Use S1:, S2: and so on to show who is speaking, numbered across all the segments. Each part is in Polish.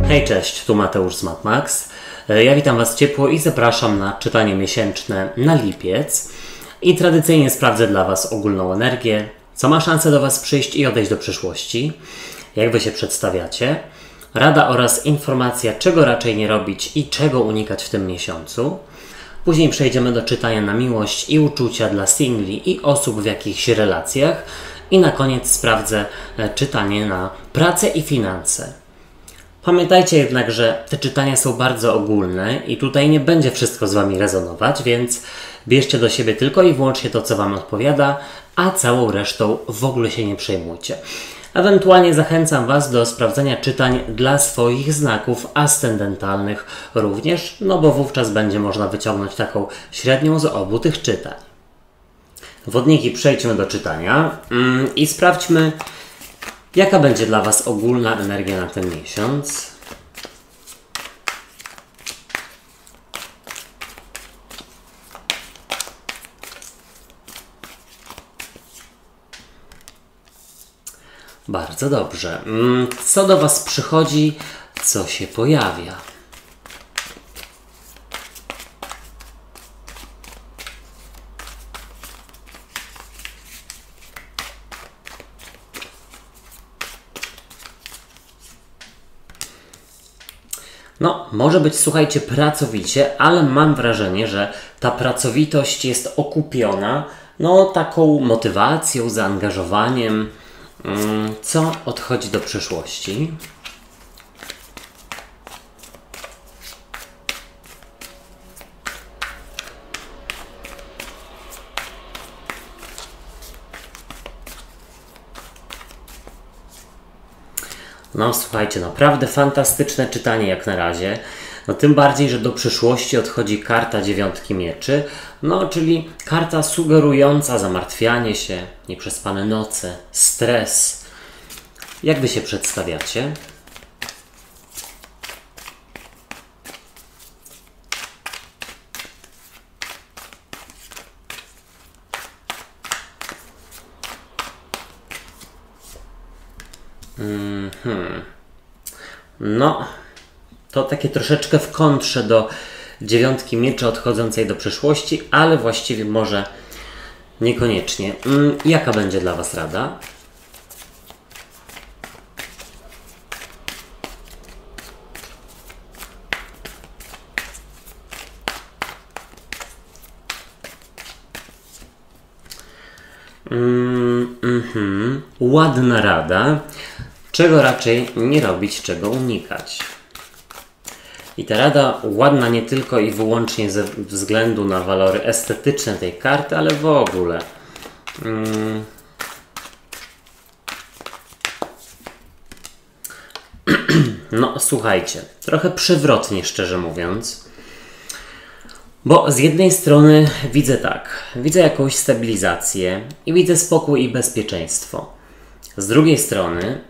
S1: Hej, cześć, tu Mateusz z MatMax. Ja witam Was ciepło i zapraszam na czytanie miesięczne na lipiec. I tradycyjnie sprawdzę dla Was ogólną energię, co ma szansę do Was przyjść i odejść do przyszłości, jak Wy się przedstawiacie, rada oraz informacja, czego raczej nie robić i czego unikać w tym miesiącu. Później przejdziemy do czytania na miłość i uczucia dla singli i osób w jakichś relacjach. I na koniec sprawdzę czytanie na pracę i finanse. Pamiętajcie jednak, że te czytania są bardzo ogólne i tutaj nie będzie wszystko z Wami rezonować, więc bierzcie do siebie tylko i wyłącznie to, co Wam odpowiada, a całą resztą w ogóle się nie przejmujcie. Ewentualnie zachęcam Was do sprawdzenia czytań dla swoich znaków ascendentalnych również, no bo wówczas będzie można wyciągnąć taką średnią z obu tych czytań. Wodniki, przejdźmy do czytania i sprawdźmy, jaka będzie dla Was ogólna energia na ten miesiąc. Bardzo dobrze. Co do Was przychodzi, co się pojawia? No, może być, słuchajcie, pracowicie, ale mam wrażenie, że ta pracowitość jest okupiona, no, taką motywacją, zaangażowaniem, co odchodzi do przyszłości. No słuchajcie, naprawdę fantastyczne czytanie jak na razie. No tym bardziej, że do przyszłości odchodzi karta dziewiątki mieczy, no czyli karta sugerująca zamartwianie się, nieprzespane noce, stres. Jak Wy się przedstawiacie? No, to takie troszeczkę w kontrze do dziewiątki mieczy odchodzącej do przyszłości, ale właściwie może niekoniecznie. Jaka będzie dla Was rada? Ładna rada. Czego raczej nie robić, czego unikać. I ta rada ładna nie tylko i wyłącznie ze względu na walory estetyczne tej karty, ale w ogóle. No słuchajcie, trochę przewrotnie, szczerze mówiąc. Bo z jednej strony widzę tak, widzę jakąś stabilizację i widzę spokój i bezpieczeństwo. Z drugiej strony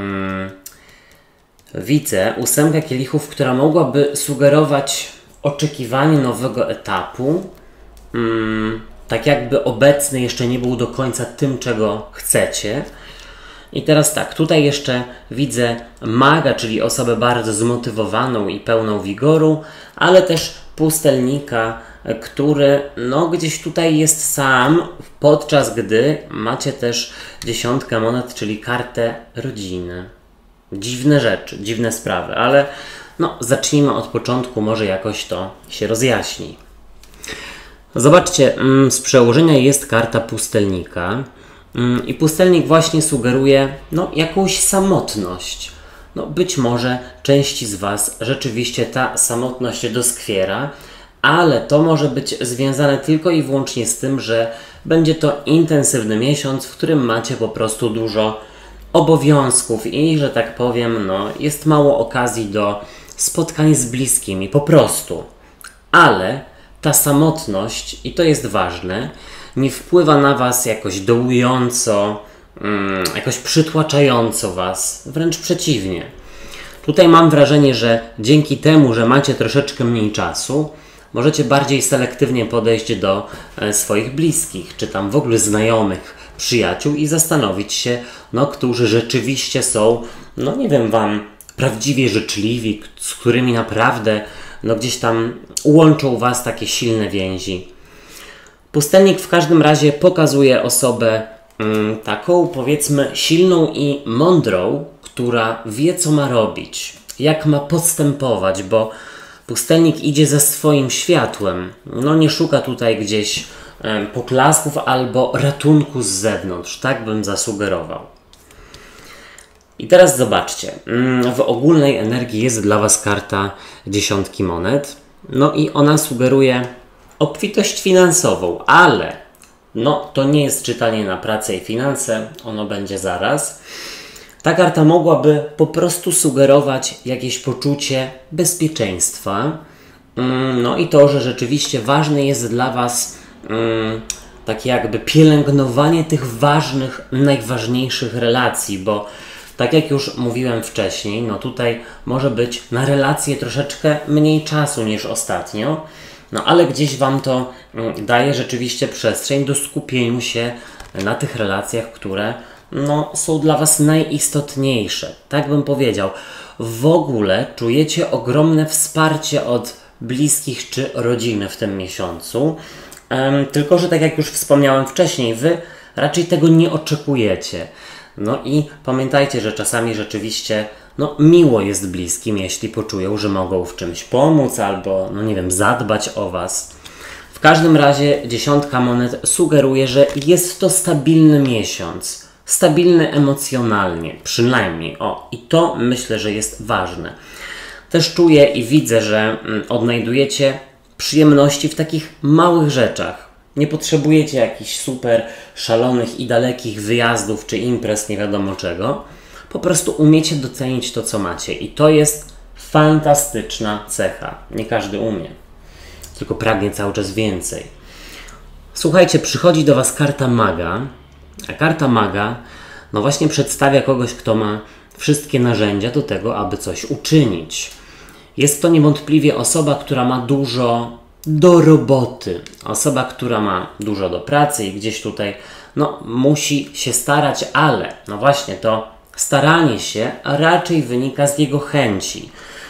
S1: widzę ósemkę kielichów, która mogłaby sugerować oczekiwanie nowego etapu, tak jakby obecny jeszcze nie był do końca tym, czego chcecie. I teraz tak, tutaj jeszcze widzę maga, czyli osobę bardzo zmotywowaną i pełną wigoru, ale też pustelnika, który no gdzieś tutaj jest sam, podczas gdy macie też dziesiątkę monet, czyli kartę rodziny. Dziwne rzeczy, dziwne sprawy, ale no zacznijmy od początku, może jakoś to się rozjaśni. Zobaczcie, z przełożenia jest karta pustelnika i pustelnik właśnie sugeruje no jakąś samotność. No być może części z Was rzeczywiście ta samotność doskwiera, ale to może być związane tylko i wyłącznie z tym, że będzie to intensywny miesiąc, w którym macie po prostu dużo obowiązków i, że tak powiem, no, jest mało okazji do spotkań z bliskimi, po prostu. Ale ta samotność, i to jest ważne, nie wpływa na Was jakoś dołująco, jakoś przytłaczająco Was, wręcz przeciwnie. Tutaj mam wrażenie, że dzięki temu, że macie troszeczkę mniej czasu, możecie bardziej selektywnie podejść do swoich bliskich, czy tam w ogóle znajomych, przyjaciół i zastanowić się, no, którzy rzeczywiście są, no nie wiem, Wam prawdziwie życzliwi, z którymi naprawdę no gdzieś tam łączą Was takie silne więzi. Pustelnik w każdym razie pokazuje osobę taką, powiedzmy, silną i mądrą, która wie, co ma robić, jak ma postępować, bo pustelnik idzie za swoim światłem. No nie szuka tutaj gdzieś poklasków albo ratunku z zewnątrz, tak bym zasugerował. I teraz zobaczcie, w ogólnej energii jest dla Was karta 10 monet, no i ona sugeruje obfitość finansową, ale no to nie jest czytanie na pracę i finanse, ono będzie zaraz. Ta karta mogłaby po prostu sugerować jakieś poczucie bezpieczeństwa, no i to, że rzeczywiście ważne jest dla Was takie jakby pielęgnowanie tych ważnych, najważniejszych relacji, bo tak jak już mówiłem wcześniej, no tutaj może być na relacje troszeczkę mniej czasu niż ostatnio, no ale gdzieś Wam to daje rzeczywiście przestrzeń do skupienia się na tych relacjach, które no, są dla Was najistotniejsze. Tak bym powiedział. W ogóle czujecie ogromne wsparcie od bliskich czy rodziny w tym miesiącu, tylko że tak jak już wspomniałem wcześniej, Wy raczej tego nie oczekujecie. No i pamiętajcie, że czasami rzeczywiście no, miło jest bliskim, jeśli poczują, że mogą w czymś pomóc albo, no nie wiem, zadbać o Was. W każdym razie 10 monet sugeruje, że jest to stabilny miesiąc. Stabilny emocjonalnie, przynajmniej. O, i to myślę, że jest ważne. Też czuję i widzę, że odnajdujecie przyjemności w takich małych rzeczach. Nie potrzebujecie jakichś super szalonych i dalekich wyjazdów czy imprez, nie wiadomo czego. Po prostu umiecie docenić to, co macie. I to jest fantastyczna cecha. Nie każdy umie. Tylko pragnie cały czas więcej. Słuchajcie, przychodzi do Was karta maga. A karta maga, no właśnie przedstawia kogoś, kto ma wszystkie narzędzia do tego, aby coś uczynić. Jest to niewątpliwie osoba, która ma dużo do roboty. Osoba, która ma dużo do pracy i gdzieś tutaj no, musi się starać, ale no właśnie to staranie się raczej wynika z jego chęci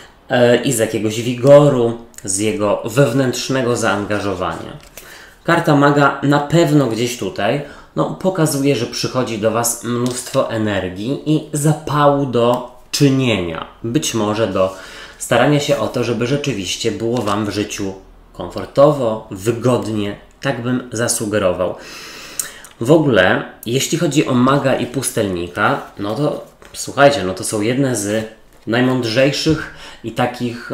S1: i z jakiegoś wigoru, z jego wewnętrznego zaangażowania. Karta maga na pewno gdzieś tutaj no, pokazuje, że przychodzi do Was mnóstwo energii i zapału do czynienia. Być może do starania się o to, żeby rzeczywiście było Wam w życiu komfortowo, wygodnie. Tak bym zasugerował. W ogóle, jeśli chodzi o maga i pustelnika, no to słuchajcie, no to są jedne z najmądrzejszych i takich,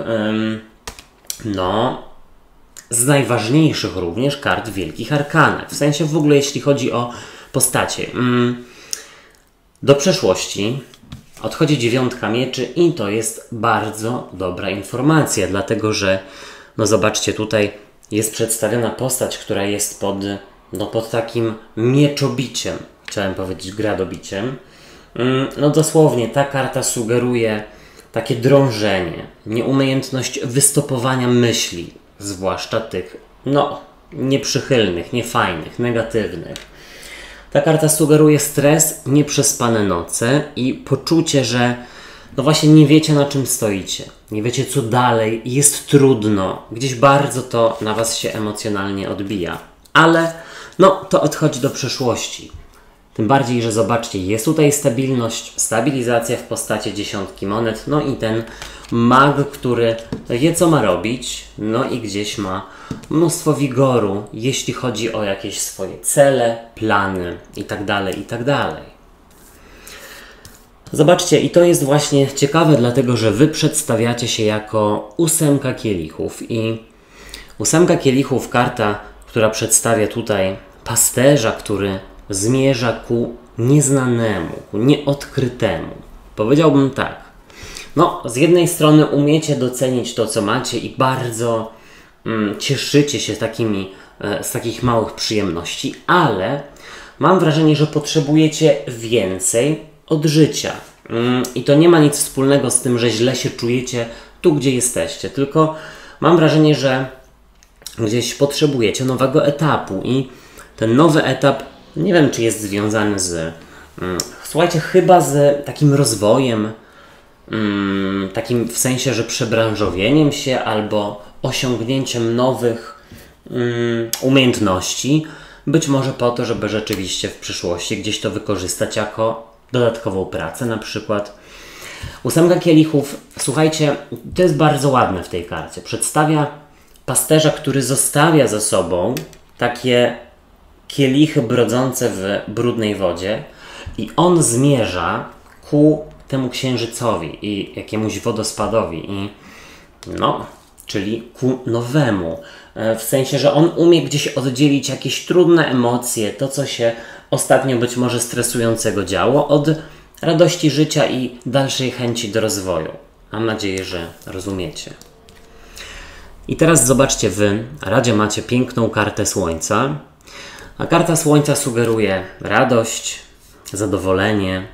S1: no, z najważniejszych również kart w Wielkich Arkanach. W sensie w ogóle, jeśli chodzi o postacie. Do przeszłości odchodzi 9 mieczy i to jest bardzo dobra informacja, dlatego że, no zobaczcie, tutaj jest przedstawiona postać, która jest pod takim mieczobiciem, chciałem powiedzieć gradobiciem. No dosłownie, ta karta sugeruje takie drążenie, nieumiejętność wystopowania myśli, zwłaszcza tych, no, nieprzychylnych, niefajnych, negatywnych. Ta karta sugeruje stres, nieprzespane noce i poczucie, że no właśnie nie wiecie, na czym stoicie. Nie wiecie, co dalej, jest trudno. Gdzieś bardzo to na Was się emocjonalnie odbija. Ale no, to odchodzi do przeszłości. Tym bardziej, że zobaczcie, jest tutaj stabilność, stabilizacja w postaci 10 monet, no i ten mag, który wie, co ma robić, no i gdzieś ma mnóstwo wigoru, jeśli chodzi o jakieś swoje cele, plany itd., itd. Zobaczcie, i to jest właśnie ciekawe, dlatego że Wy przedstawiacie się jako 8 kielichów i 8 kielichów, karta, która przedstawia tutaj pasterza, który zmierza ku nieznanemu, ku nieodkrytemu. Powiedziałbym tak. No, z jednej strony umiecie docenić to, co macie i bardzo cieszycie się z takich małych przyjemności, ale mam wrażenie, że potrzebujecie więcej od życia. I to nie ma nic wspólnego z tym, że źle się czujecie tu, gdzie jesteście, tylko mam wrażenie, że gdzieś potrzebujecie nowego etapu i ten nowy etap, nie wiem, czy jest związany z, słuchajcie, chyba z takim rozwojem, takim w sensie, że przebranżowieniem się albo osiągnięciem nowych umiejętności, być może po to, żeby rzeczywiście w przyszłości gdzieś to wykorzystać jako dodatkową pracę na przykład. 8 kielichów, słuchajcie, to jest bardzo ładne w tej karcie. Przedstawia pasterza, który zostawia za sobą takie kielichy brodzące w brudnej wodzie i on zmierza ku temu księżycowi i jakiemuś wodospadowi czyli ku nowemu. W sensie, że on umie gdzieś oddzielić jakieś trudne emocje, to co się ostatnio być może stresującego działo, od radości życia i dalszej chęci do rozwoju. Mam nadzieję, że rozumiecie. I teraz zobaczcie, wy, Radzie, macie piękną kartę Słońca, a karta Słońca sugeruje radość, zadowolenie,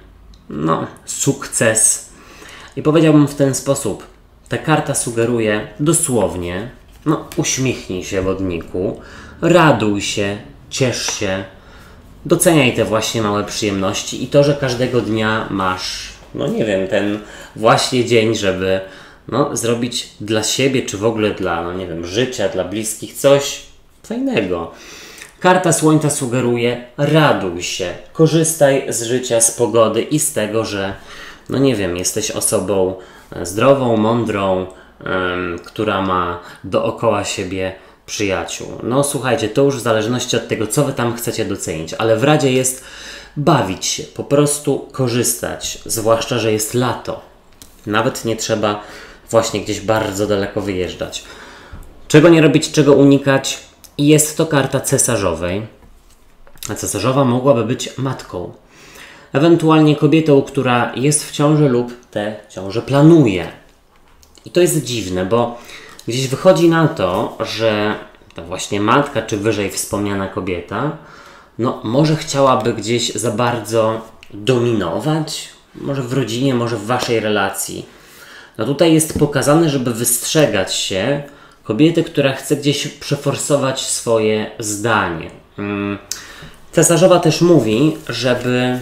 S1: sukces. I powiedziałbym w ten sposób, ta karta sugeruje dosłownie, uśmiechnij się, wodniku, raduj się, ciesz się, doceniaj te właśnie małe przyjemności i to, że każdego dnia masz, ten właśnie dzień, żeby zrobić dla siebie, czy w ogóle dla, życia, dla bliskich coś fajnego. Karta Słońca sugeruje, raduj się, korzystaj z życia, z pogody i z tego, że, jesteś osobą zdrową, mądrą, która ma dookoła siebie przyjaciół. Słuchajcie, to już w zależności od tego, co wy tam chcecie docenić, ale w Radzie jest bawić się, po prostu korzystać, zwłaszcza, że jest lato. Nawet nie trzeba właśnie gdzieś bardzo daleko wyjeżdżać. Czego nie robić, czego unikać? I jest to karta cesarzowej. A cesarzowa mogłaby być matką. Ewentualnie kobietą, która jest w ciąży lub tę ciążę planuje. I to jest dziwne, bo gdzieś wychodzi na to, że ta właśnie matka, czy wyżej wspomniana kobieta, może chciałaby gdzieś za bardzo dominować, może w rodzinie, może w waszej relacji. Tutaj jest pokazane, żeby wystrzegać się kobiety, która chce gdzieś przeforsować swoje zdanie. Cesarzowa też mówi, żeby,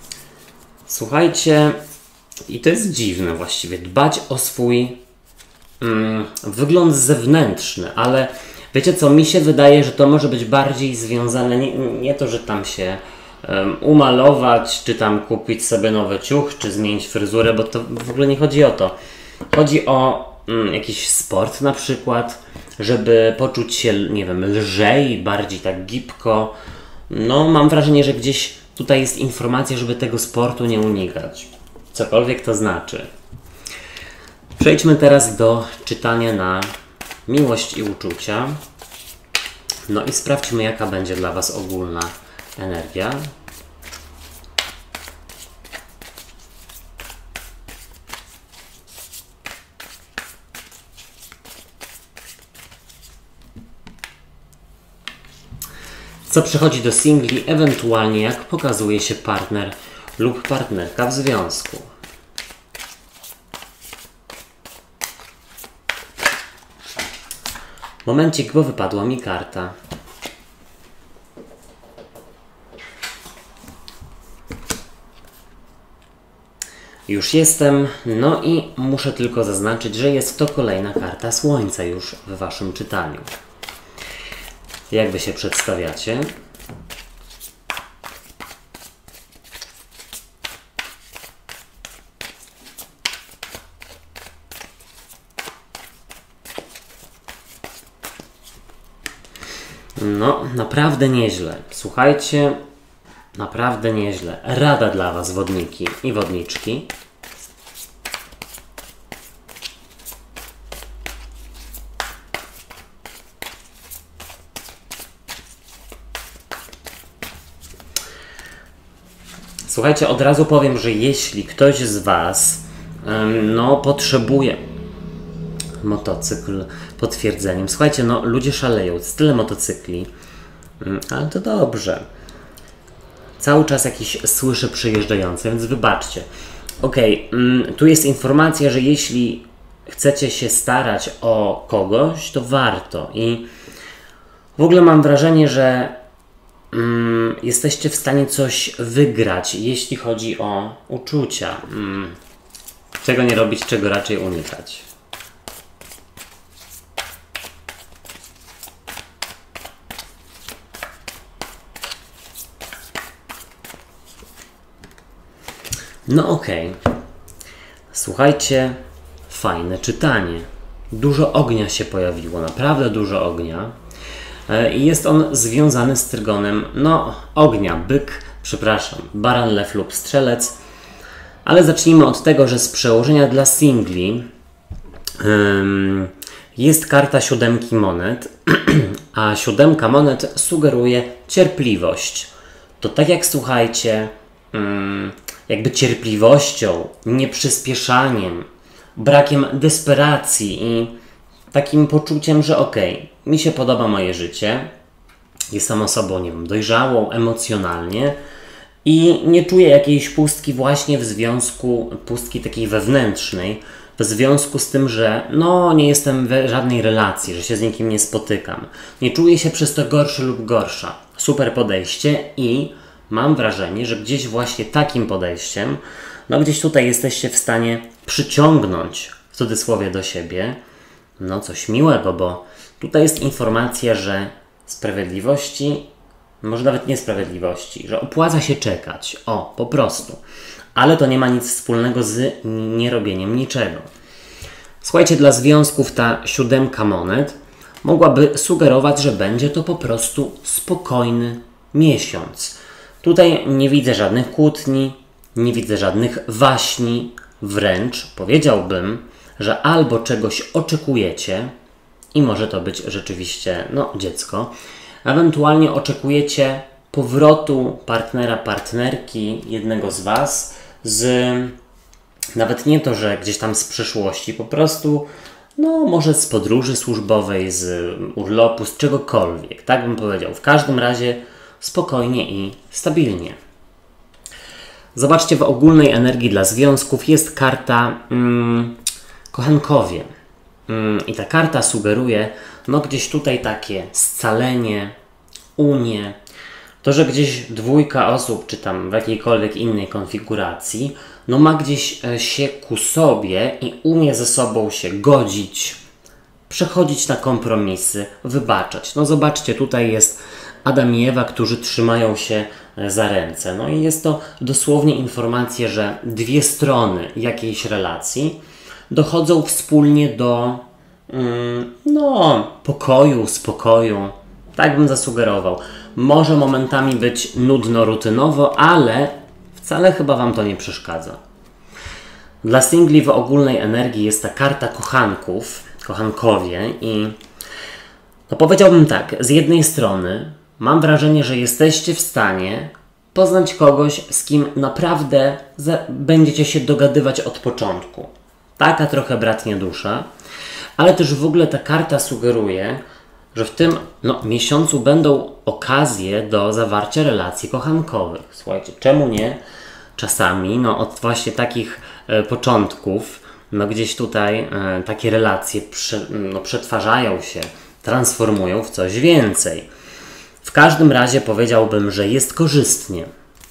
S1: słuchajcie, i to jest dziwne właściwie, dbać o swój wygląd zewnętrzny, ale wiecie co, mi się wydaje, że to może być bardziej związane, nie to, że tam się umalować, czy tam kupić sobie nowy ciuch, czy zmienić fryzurę, bo to w ogóle nie chodzi o to. Chodzi o jakiś sport na przykład, żeby poczuć się, lżej, bardziej tak gibko. Mam wrażenie, że gdzieś tutaj jest informacja, żeby tego sportu nie unikać. Cokolwiek to znaczy. Przejdźmy teraz do czytania na miłość i uczucia. I sprawdźmy, jaka będzie dla was ogólna energia. Co przychodzi do singli, ewentualnie jak pokazuje się partner lub partnerka w związku. Momencik, bo wypadła mi karta. Już jestem, i muszę tylko zaznaczyć, że jest to kolejna karta Słońca już w waszym czytaniu. Jak wy się przedstawiacie? Naprawdę nieźle. Słuchajcie, naprawdę nieźle. Rada dla was, wodniki i wodniczki. Słuchajcie, od razu powiem, że jeśli ktoś z was potrzebuje motocykl potwierdzeniem. Słuchajcie, ludzie szaleją, jest tyle motocykli, ale to dobrze. Cały czas jakiś słyszę przyjeżdżający, więc wybaczcie. Tu jest informacja, że jeśli chcecie się starać o kogoś, to warto. I w ogóle mam wrażenie, że jesteście w stanie coś wygrać, jeśli chodzi o uczucia. Czego nie robić, czego raczej unikać. No okej. Słuchajcie, fajne czytanie. Dużo ognia się pojawiło, naprawdę dużo ognia. I jest on związany z trygonem, no, ognia, byk, przepraszam, baran, lew lub strzelec. Ale zacznijmy od tego, że z przełożenia dla singli jest karta 7 monet, a 7 monet sugeruje cierpliwość. To tak jak, słuchajcie, jakby cierpliwością, nieprzyspieszaniem, brakiem desperacji i takim poczuciem, że okej, mi się podoba moje życie, jestem osobą, nie wiem, dojrzałą emocjonalnie i nie czuję jakiejś pustki właśnie w związku, pustki takiej wewnętrznej, w związku z tym, że no nie jestem w żadnej relacji, że się z nikim nie spotykam. Nie czuję się przez to gorszy lub gorsza. Super podejście i mam wrażenie, że gdzieś właśnie takim podejściem, no gdzieś tutaj jesteście w stanie przyciągnąć, w cudzysłowie, do siebie, no coś miłego, bo tutaj jest informacja, że sprawiedliwości, może nawet niesprawiedliwości, że opłaca się czekać, o, po prostu. Ale to nie ma nic wspólnego z nierobieniem niczego. Słuchajcie, dla związków ta 7 monet mogłaby sugerować, że będzie to po prostu spokojny miesiąc. Tutaj nie widzę żadnych kłótni, nie widzę żadnych waśni, wręcz powiedziałbym, że albo czegoś oczekujecie i może to być rzeczywiście, no, dziecko, ewentualnie oczekujecie powrotu partnera, partnerki, jednego z Was, nawet nie to, że gdzieś tam z przeszłości, po prostu, no może z podróży służbowej, z urlopu, z czegokolwiek, tak bym powiedział. W każdym razie spokojnie i stabilnie. Zobaczcie, w ogólnej energii dla związków jest karta kochankowie. I ta karta sugeruje, no gdzieś tutaj takie scalenie, unię, to, że gdzieś dwójka osób, czy tam w jakiejkolwiek innej konfiguracji, no ma gdzieś się ku sobie i umie ze sobą się godzić, przechodzić na kompromisy, wybaczać. No zobaczcie, tutaj jest Adam i Ewa, którzy trzymają się za ręce. No i jest to dosłownie informacja, że dwie strony jakiejś relacji dochodzą wspólnie do pokoju, spokoju. Tak bym zasugerował. Może momentami być nudno, rutynowo, ale wcale chyba Wam to nie przeszkadza. Dla singli w ogólnej energii jest ta karta kochanków, kochankowie i no powiedziałbym tak, z jednej strony mam wrażenie, że jesteście w stanie poznać kogoś, z kim naprawdę będziecie się dogadywać od początku. Taka trochę bratnia dusza, ale też w ogóle ta karta sugeruje, że w tym miesiącu będą okazje do zawarcia relacji kochankowych. Słuchajcie, czemu nie? Czasami, od właśnie takich początków, gdzieś tutaj takie relacje przetwarzają się, transformują w coś więcej. W każdym razie powiedziałbym, że jest korzystnie.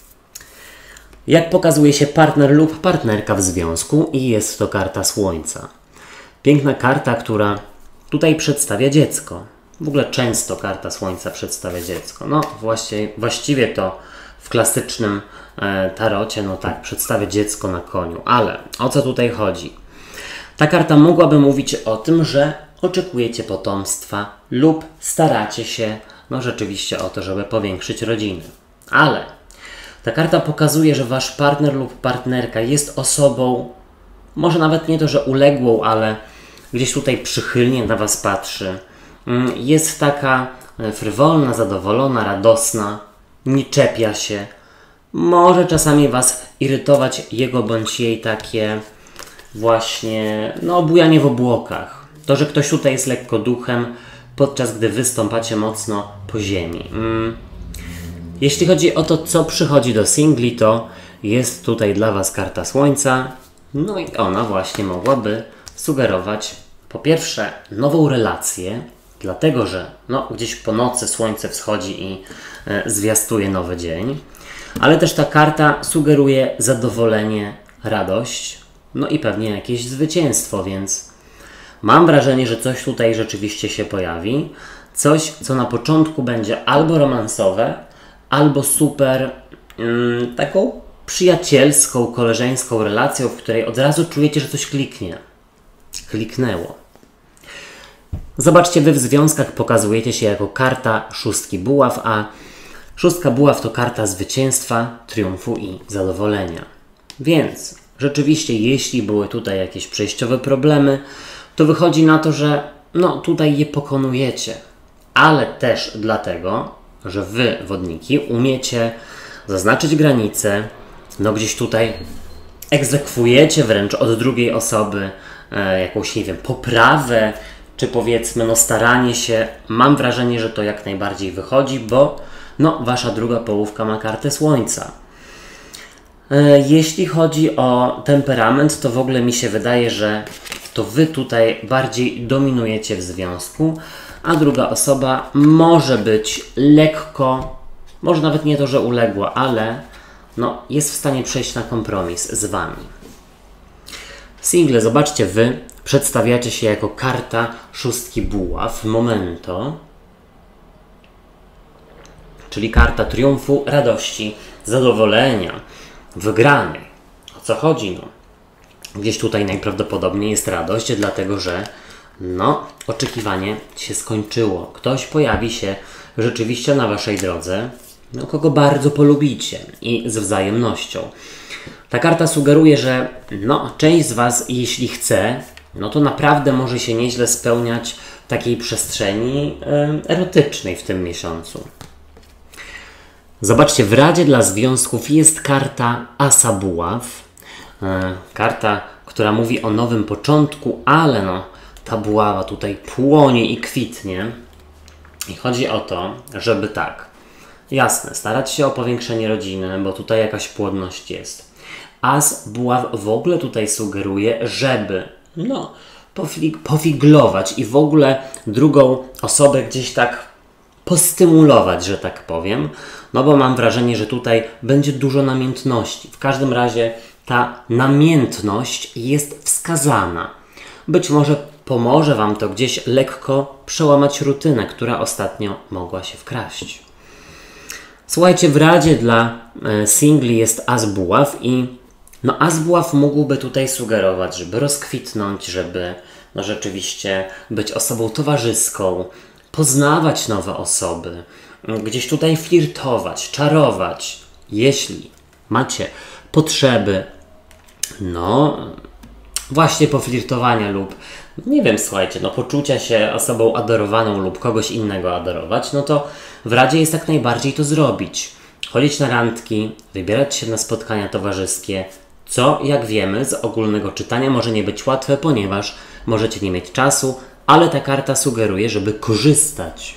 S1: Jak pokazuje się partner lub partnerka w związku i jest to karta Słońca. Piękna karta, która tutaj przedstawia dziecko. W ogóle często karta Słońca przedstawia dziecko. Właściwie to w klasycznym tarocie, przedstawia dziecko na koniu. Ale o co tutaj chodzi? Ta karta mogłaby mówić o tym, że oczekujecie potomstwa lub staracie się rzeczywiście o to, żeby powiększyć rodzinę. Ale ta karta pokazuje, że Wasz partner lub partnerka jest osobą, może nawet nie to, że uległą, ale gdzieś tutaj przychylnie na Was patrzy. Jest taka frywolna, zadowolona, radosna, nie czepia się. Może czasami Was irytować jego bądź jej takie właśnie, bujanie w obłokach. To, że ktoś tutaj jest lekko duchem, podczas gdy Wy stąpacie mocno po ziemi. Jeśli chodzi o to, co przychodzi do singli, to jest tutaj dla Was karta Słońca. No i ona właśnie mogłaby sugerować po pierwsze nową relację, dlatego że gdzieś po nocy słońce wschodzi i zwiastuje nowy dzień. Ale też ta karta sugeruje zadowolenie, radość, no i pewnie jakieś zwycięstwo, więc mam wrażenie, że coś tutaj rzeczywiście się pojawi. Coś, co na początku będzie albo romansowe, albo super taką przyjacielską, koleżeńską relacją, w której od razu czujecie, że coś kliknie. Kliknęło. Zobaczcie, wy w związkach pokazujecie się jako karta szóstki buław, a szóstka buław to karta zwycięstwa, triumfu i zadowolenia. Więc rzeczywiście, jeśli były tutaj jakieś przejściowe problemy, to wychodzi na to, że no tutaj je pokonujecie. Ale też dlatego, że wy, wodniki, umiecie zaznaczyć granice, no gdzieś tutaj egzekwujecie wręcz od drugiej osoby jakąś, nie wiem, poprawę, czy powiedzmy, no staranie się. Mam wrażenie, że to jak najbardziej wychodzi, bo no wasza druga połówka ma kartę Słońca. Jeśli chodzi o temperament, to w ogóle mi się wydaje, że to wy tutaj bardziej dominujecie w związku, a druga osoba może być lekko, może nawet nie to, że uległa, ale no, jest w stanie przejść na kompromis z wami. Single, zobaczcie, wy przedstawiacie się jako karta szóstki buław, momento, czyli karta triumfu, radości, zadowolenia, wygranej. O co chodzi? No, gdzieś tutaj najprawdopodobniej jest radość, dlatego że no, oczekiwanie się skończyło. Ktoś pojawi się rzeczywiście na waszej drodze, no, kogo bardzo polubicie i z wzajemnością. Ta karta sugeruje, że no, część z was, jeśli chce, no to naprawdę może się nieźle spełniać w takiej przestrzeni erotycznej w tym miesiącu. Zobaczcie, w Radzie dla Związków jest karta Asa Buław. Karta, która mówi o nowym początku, ale no, ta buława tutaj płonie i kwitnie. I chodzi o to, żeby tak, jasne, starać się o powiększenie rodziny, bo tutaj jakaś płodność jest. As buław w ogóle tutaj sugeruje, żeby no, powiglować i w ogóle drugą osobę gdzieś tak postymulować, że tak powiem, no bo mam wrażenie, że tutaj będzie dużo namiętności. W każdym razie ta namiętność jest wskazana. Być może pomoże wam to gdzieś lekko przełamać rutynę, która ostatnio mogła się wkraść. Słuchajcie, w Radzie dla singli jest As Buław i no As Buław mógłby tutaj sugerować, żeby rozkwitnąć, żeby no rzeczywiście być osobą towarzyską, poznawać nowe osoby, gdzieś tutaj flirtować, czarować. Jeśli macie potrzeby, no właśnie poflirtowania lub nie wiem, słuchajcie, no poczucia się osobą adorowaną lub kogoś innego adorować, no to w Radzie jest jak najbardziej to zrobić. Chodzić na randki, wybierać się na spotkania towarzyskie, co, jak wiemy, z ogólnego czytania może nie być łatwe, ponieważ możecie nie mieć czasu, ale ta karta sugeruje, żeby korzystać.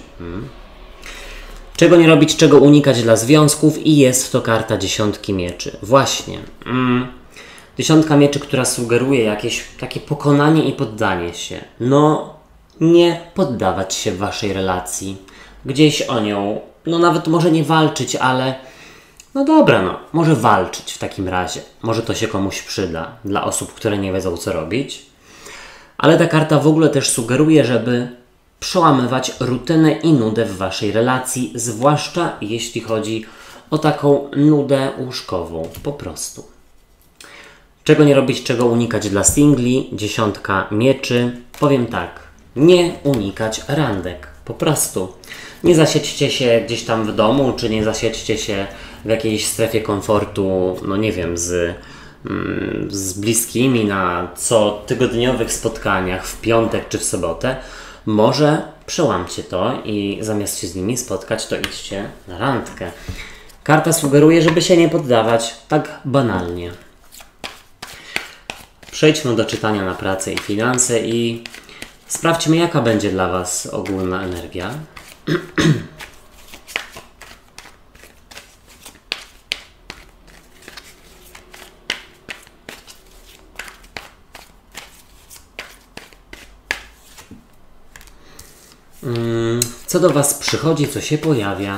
S1: Czego nie robić, czego unikać dla związków i jest to karta dziesiątki mieczy. Właśnie. Dziesiątka mieczy, która sugeruje jakieś takie pokonanie i poddanie się. No, nie poddawać się w waszej relacji. Gdzieś o nią, no nawet może nie walczyć, ale no dobra, no, może walczyć w takim razie. Może to się komuś przyda, dla osób, które nie wiedzą, co robić. Ale ta karta w ogóle też sugeruje, żeby przełamywać rutynę i nudę w waszej relacji, zwłaszcza jeśli chodzi o taką nudę łóżkową, po prostu. Czego nie robić, czego unikać dla singli, dziesiątka mieczy. Powiem tak, nie unikać randek, po prostu. Nie zasiedźcie się gdzieś tam w domu, czy nie zasiedźcie się w jakiejś strefie komfortu, no nie wiem, z bliskimi na cotygodniowych spotkaniach w piątek czy w sobotę. Może przełamcie to i zamiast się z nimi spotkać, to idźcie na randkę. Karta sugeruje, żeby się nie poddawać tak banalnie. Przejdźmy do czytania na pracę i finanse i sprawdźmy, jaka będzie dla was ogólna energia. Co do was przychodzi, co się pojawia?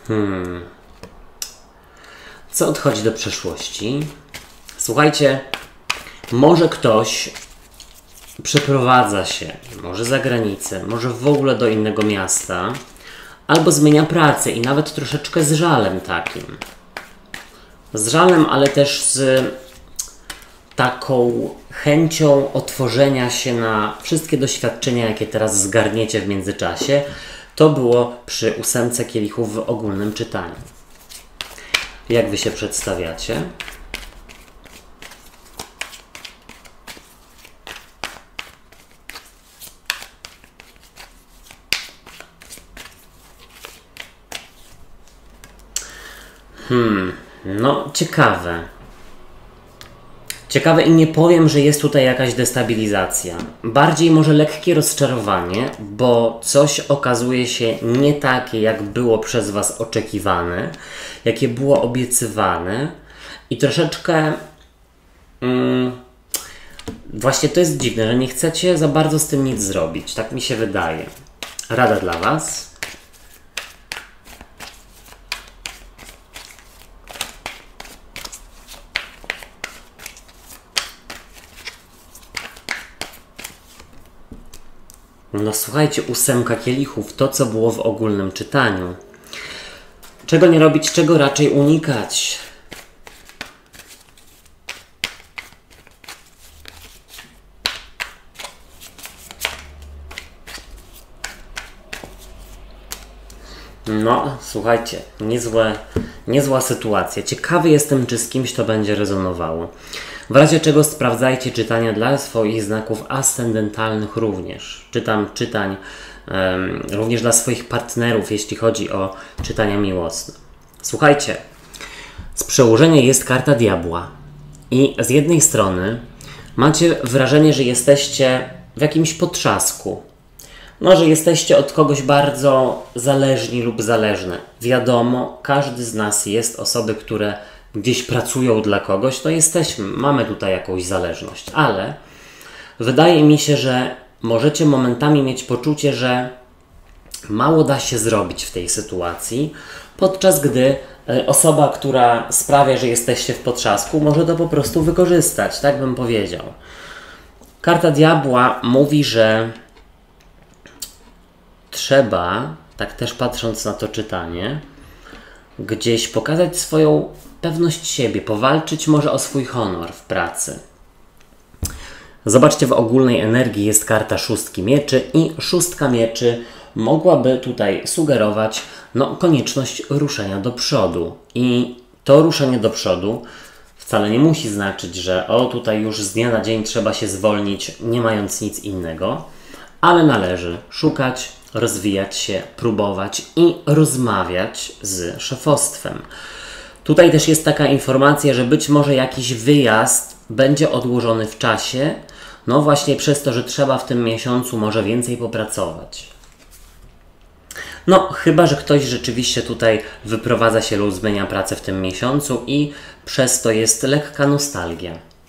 S1: Co odchodzi do przeszłości? Słuchajcie, może ktoś przeprowadza się, może za granicę, może w ogóle do innego miasta, albo zmienia pracę i nawet troszeczkę z żalem takim. Z żalem, ale też z taką chęcią otworzenia się na wszystkie doświadczenia, jakie teraz zgarniecie w międzyczasie. To było przy 8 kielichów w ogólnym czytaniu. Jak wy się przedstawiacie? No, ciekawe. Ciekawe i nie powiem, że jest tutaj jakaś destabilizacja. Bardziej może lekkie rozczarowanie, bo coś okazuje się nie takie, jak było przez was oczekiwane, jakie było obiecywane i troszeczkę... właśnie to jest dziwne, że nie chcecie za bardzo z tym nic zrobić. Tak mi się wydaje. Rada dla was. No słuchajcie, 8 kielichów, to co było w ogólnym czytaniu. Czego nie robić, czego raczej unikać? No, słuchajcie, niezła sytuacja. Ciekawy jestem, czy z kimś to będzie rezonowało. W razie czego sprawdzajcie czytania dla swoich znaków ascendentalnych również. Czytań również dla swoich partnerów, jeśli chodzi o czytania miłosne. Słuchajcie, z przełożenia jest karta diabła. I z jednej strony macie wrażenie, że jesteście w jakimś potrzasku. No, że jesteście od kogoś bardzo zależni lub zależne. Wiadomo, każdy z nas jest osoby, które gdzieś pracują dla kogoś, to mamy tutaj jakąś zależność, ale wydaje mi się, że możecie momentami mieć poczucie, że mało da się zrobić w tej sytuacji, podczas gdy osoba, która sprawia, że jesteście w potrzasku, może to po prostu wykorzystać, tak bym powiedział. Karta diabła mówi, że trzeba, tak też patrząc na to czytanie, gdzieś pokazać swoją pewność siebie, powalczyć może o swój honor w pracy. Zobaczcie, w ogólnej energii jest karta 6 mieczy i 6 mieczy mogłaby tutaj sugerować konieczność ruszenia do przodu. I to ruszenie do przodu wcale nie musi znaczyć, że tutaj już z dnia na dzień trzeba się zwolnić, nie mając nic innego, ale należy szukać, rozwijać się, próbować i rozmawiać z szefostwem. Tutaj też jest taka informacja, że być może jakiś wyjazd będzie odłożony w czasie, no właśnie przez to, że trzeba w tym miesiącu może więcej popracować. No, chyba że ktoś rzeczywiście tutaj wyprowadza się lub zmienia pracę w tym miesiącu i przez to jest lekka nostalgia.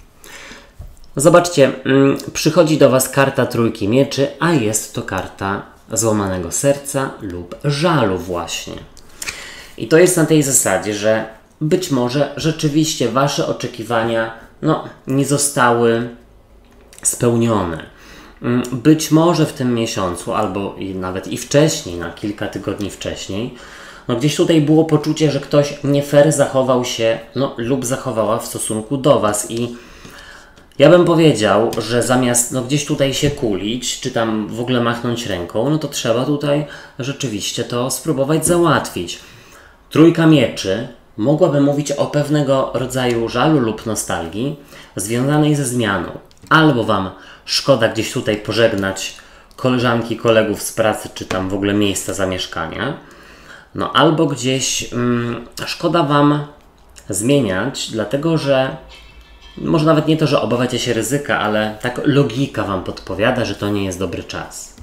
S1: Zobaczcie, przychodzi do was karta trójki mieczy, a jest to karta złamanego serca lub żalu właśnie. I to jest na tej zasadzie, że być może rzeczywiście wasze oczekiwania nie zostały spełnione. Być może w tym miesiącu, albo nawet i wcześniej, na kilka tygodni wcześniej, gdzieś tutaj było poczucie, że ktoś nie fair zachował się lub zachowała w stosunku do was i ja bym powiedział, że zamiast gdzieś tutaj się kulić, czy tam w ogóle machnąć ręką, to trzeba tutaj rzeczywiście to spróbować załatwić. Trójka mieczy mogłaby mówić o pewnego rodzaju żalu lub nostalgii związanej ze zmianą. Albo wam szkoda gdzieś tutaj pożegnać koleżanki, kolegów z pracy, czy tam w ogóle miejsca zamieszkania, albo gdzieś szkoda wam zmieniać, dlatego że może nawet nie to, że obawiacie się ryzyka, ale tak logika wam podpowiada, że to nie jest dobry czas.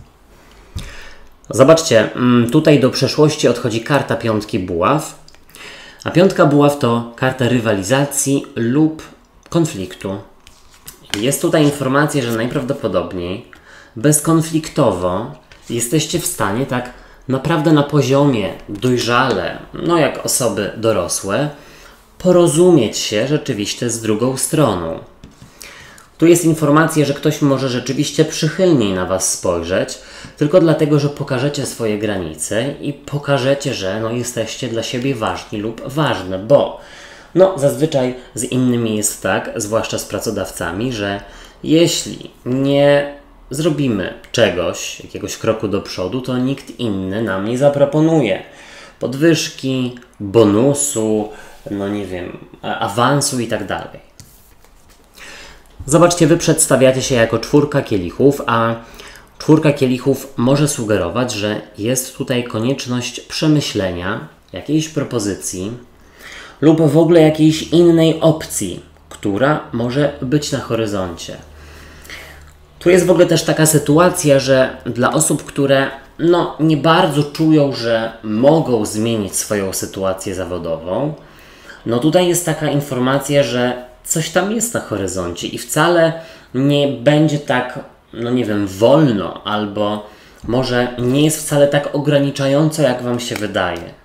S1: Zobaczcie, tutaj do przeszłości odchodzi karta piątki buław, a piątka buław to karta rywalizacji lub konfliktu. Jest tutaj informacja, że najprawdopodobniej bezkonfliktowo jesteście w stanie tak naprawdę na poziomie dojrzale, no jak osoby dorosłe, porozumieć się rzeczywiście z drugą stroną. Tu jest informacja, że ktoś może rzeczywiście przychylniej na Was spojrzeć, tylko dlatego, że pokażecie swoje granice i pokażecie, że jesteście dla siebie ważni lub ważne, bo zazwyczaj z innymi jest tak, zwłaszcza z pracodawcami, że jeśli nie zrobimy czegoś, jakiegoś kroku do przodu, to nikt inny nam nie zaproponuje podwyżki, bonusu, awansu i tak dalej. Zobaczcie, Wy przedstawiacie się jako 4 kielichów, a 4 kielichów może sugerować, że jest tutaj konieczność przemyślenia jakiejś propozycji lub w ogóle jakiejś innej opcji, która może być na horyzoncie. Tu jest w ogóle też taka sytuacja, że dla osób, które nie bardzo czują, że mogą zmienić swoją sytuację zawodową, tutaj jest taka informacja, że coś tam jest na horyzoncie i wcale nie będzie tak, wolno, albo może nie jest wcale tak ograniczająco, jak Wam się wydaje.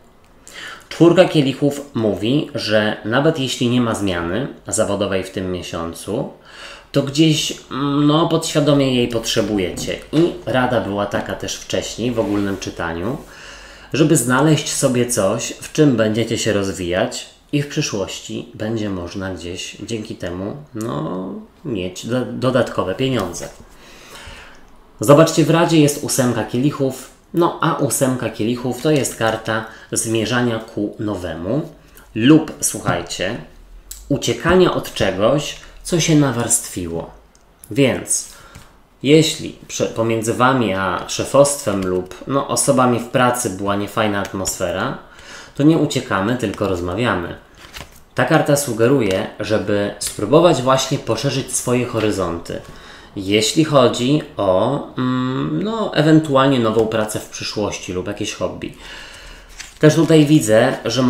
S1: 4 kielichów mówi, że nawet jeśli nie ma zmiany zawodowej w tym miesiącu, to gdzieś podświadomie jej potrzebujecie. I rada była taka też wcześniej w ogólnym czytaniu, żeby znaleźć sobie coś, w czym będziecie się rozwijać i w przyszłości będzie można gdzieś dzięki temu mieć dodatkowe pieniądze. Zobaczcie, w Radzie jest 8 kielichów, a 8 kielichów to jest karta zmierzania ku nowemu lub, słuchajcie, uciekania od czegoś, co się nawarstwiło. Więc jeśli pomiędzy Wami a szefostwem lub osobami w pracy była niefajna atmosfera, to nie uciekamy, tylko rozmawiamy. Ta karta sugeruje, żeby spróbować właśnie poszerzyć swoje horyzonty, jeśli chodzi o ewentualnie nową pracę w przyszłości lub jakieś hobby. Też tutaj widzę, że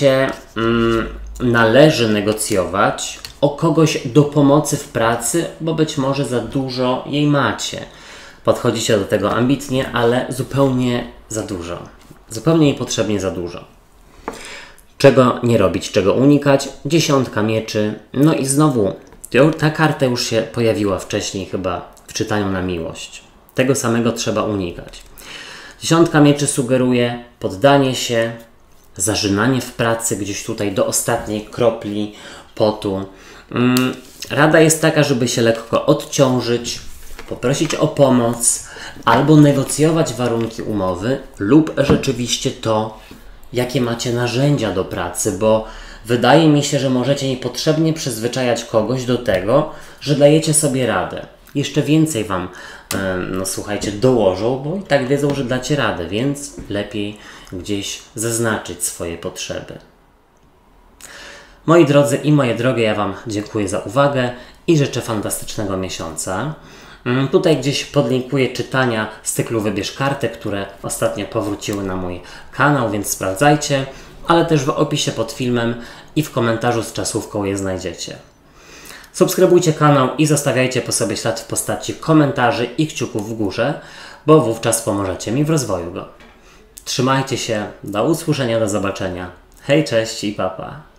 S1: należy negocjować o kogoś do pomocy w pracy, bo być może za dużo jej macie. Podchodzicie do tego ambitnie, ale zupełnie za dużo. Zupełnie niepotrzebnie za dużo. Czego nie robić, czego unikać? 10 mieczy. I znowu, ta karta już się pojawiła wcześniej chyba w czytaniu na miłość. Tego samego trzeba unikać. 10 mieczy sugeruje poddanie się, zażynanie w pracy gdzieś tutaj do ostatniej kropli potu. Rada jest taka, żeby się lekko odciążyć, poprosić o pomoc albo negocjować warunki umowy lub rzeczywiście to, jakie macie narzędzia do pracy, bo wydaje mi się, że możecie niepotrzebnie przyzwyczajać kogoś do tego, że dajecie sobie radę. Jeszcze więcej Wam, słuchajcie, dołożą, bo i tak wiedzą, że dacie radę, więc lepiej gdzieś zaznaczyć swoje potrzeby. Moi drodzy i moje drogie, ja Wam dziękuję za uwagę i życzę fantastycznego miesiąca. Tutaj gdzieś podlinkuję czytania z cyklu Wybierz kartę, które ostatnio powróciły na mój kanał, więc sprawdzajcie, ale też w opisie pod filmem i w komentarzu z czasówką je znajdziecie. Subskrybujcie kanał i zostawiajcie po sobie ślad w postaci komentarzy i kciuków w górze, bo wówczas pomożecie mi w rozwoju go. Trzymajcie się, do usłyszenia, do zobaczenia. Hej, cześć i pa pa.